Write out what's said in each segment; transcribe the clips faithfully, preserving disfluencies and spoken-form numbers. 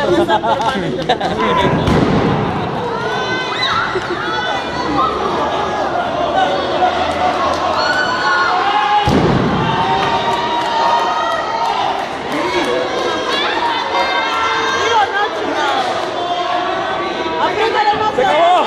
te resalta, hermanito. ¡Se acabó!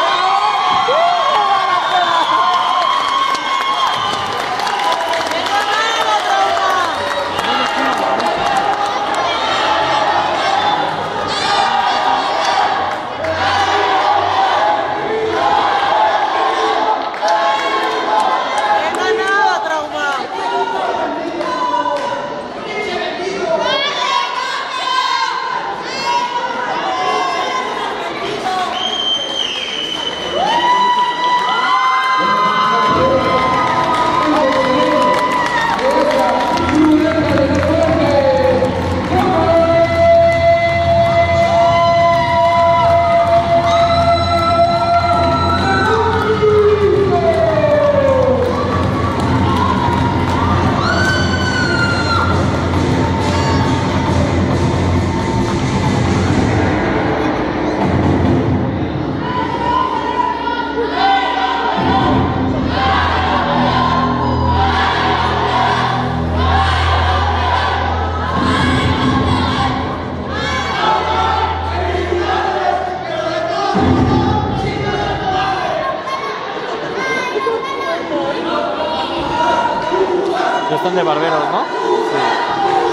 Ya están de barberos, ¿no? Sí.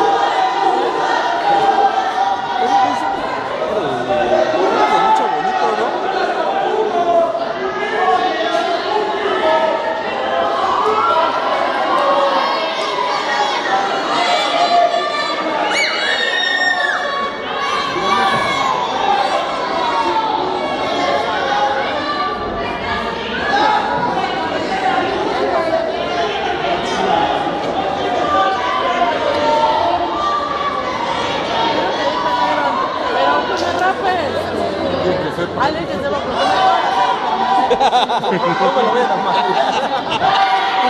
Alguien que sepa por qué me va a hacer. No me lo voy a tomar.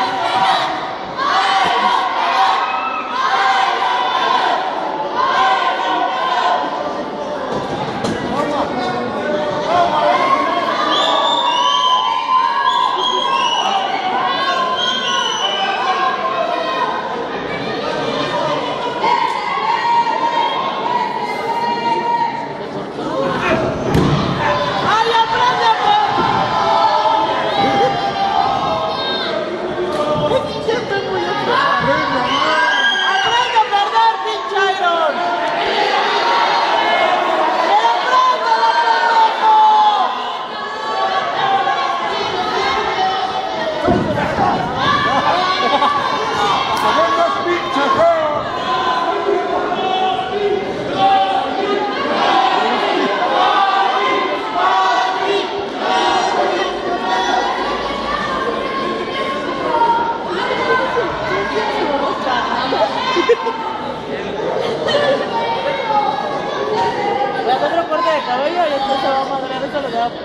Voy a hacer otro corte de cabello y después se va a madrear, eso lo voy a...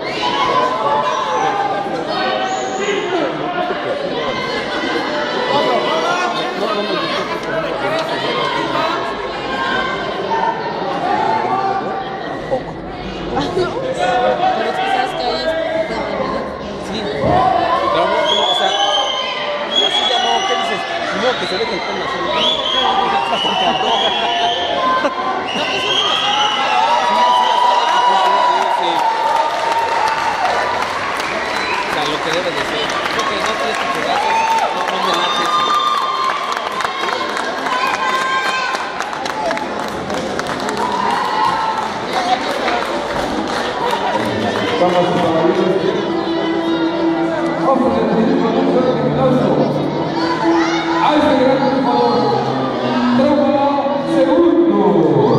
Pero es que sabes que ahí es... Sí. Pero no, no, o sea, así ya no, ¿qué dices? No, que se deje el pelo así. No, que siempre lo saben. O sea, lo que debe de ser. Creo que no tienes que pedazos, no, no me late eso. Vamos a vamos a pedir con un fuerte aplauso a este gran triunfador, Trauma Segundo.